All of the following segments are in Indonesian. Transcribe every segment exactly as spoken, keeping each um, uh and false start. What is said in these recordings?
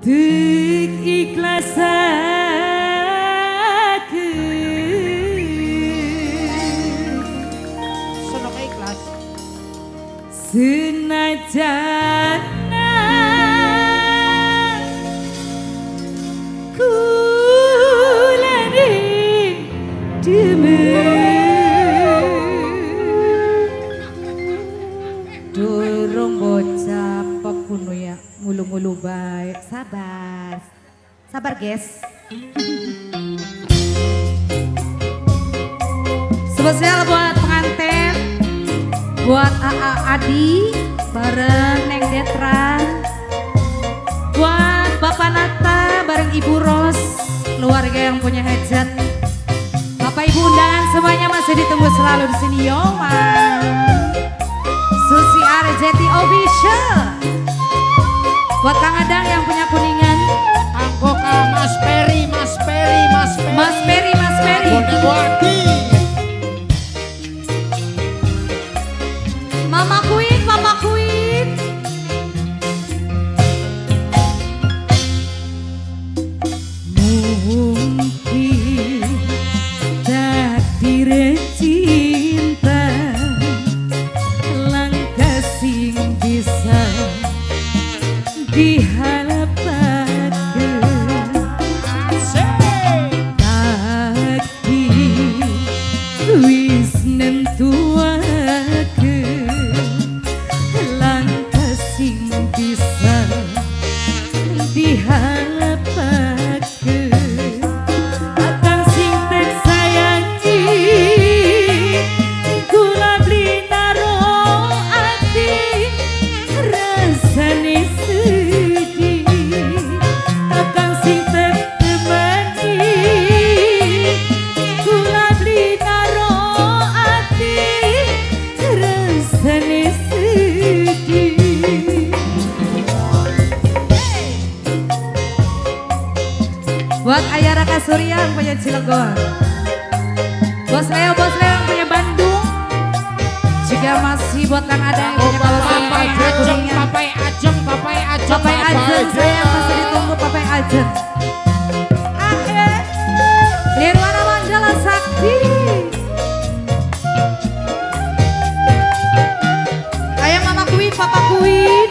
Dik ikhlas aku Sono ikhlas senajan ku lari demi dorong bocah pekuno ya mulu-mulu baik. Sabar sabar guys. Spesial buat pengantin, buat A A Adi bareng Neng Detra, buat Bapak Nata bareng Ibu Ros, keluarga yang punya hajat. Bapak Ibu undangan semuanya masih ditunggu selalu di sini Yoma. Susi Arjeti Official. Buat Kang Adang yang punya Kuningan. Angkok Mas Peri, Mas Peri, Mas Peri Mas Peri, Mas Peri Mama Queen, Mama Queen. Mungkin takdir cinta langkah sing bisa diharapkan takdir wis nentuakeun langkah sing bisa diharapkan akan sing tek sayangi kula beli naro ati rasane buat Ayah Raka Surya yang punya Cilegon, Bos Leo, Bos Leo yang punya Bandung, juga masih buat Kang Ada yang punya Kawasan Papai Ajeng, Papai Ajeng, Papai Ajeng, Papai Ajeng, saya masih ditunggu Papai Ajeng. Ahe, Lirwana Manjala Sakti. Ayah Mama Queen, Papa Queen.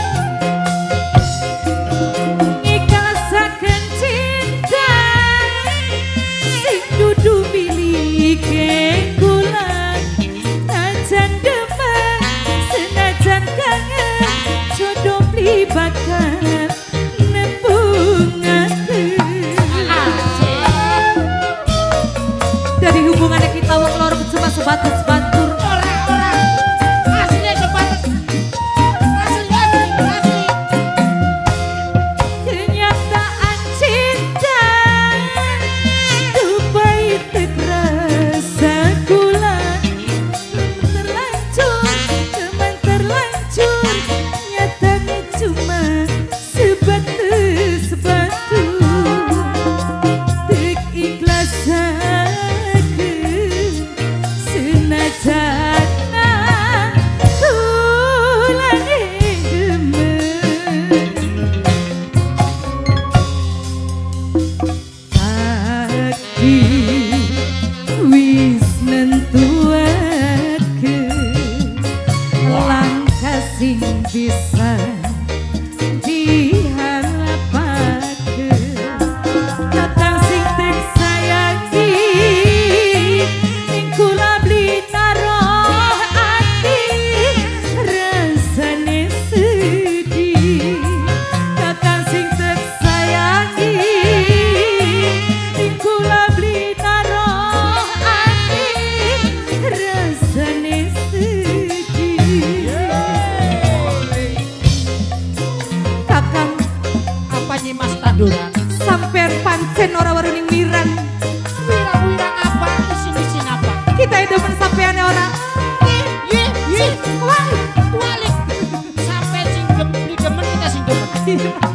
Bakal nebungakeun dari hubungannya kita wong loro cuma sebatas batur. Orang-orang aslinya sebatas asli asli asli kenyataan cinta tupai terasa kula terlanjur teman terlanjur nyatanya cuma sebatu sebatu tek ikhlas aku senajan tulang gemen takdir wis nentuakeun langkah sing bisa diharapkan datang sing tek sayangi kula beli naro ati rasane sedih datang sing tek sayangi kula beli naro ati rasane sedih. Kakang apanya Mas Taduran sampean pancen ora waruning miran. wirang-wirang apa isin-isin apa Kita itu men sampeane ora. ye ye ye walik walik sampai sing gemen kita sing gemen